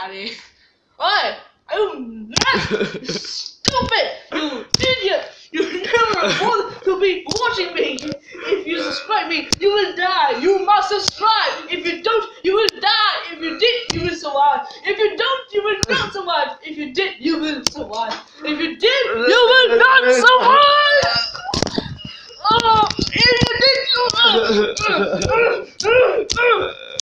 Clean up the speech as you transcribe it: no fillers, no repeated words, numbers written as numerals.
daddy. Oi! You stupid! You idiot! You never want to be watching me! If you subscribe me, you will die! You must subscribe! If you don't, you will die! If you did, you will survive! If you don't, you will not survive! If you did, you will survive! If you did, you will not survive! Oh, if you did, you will...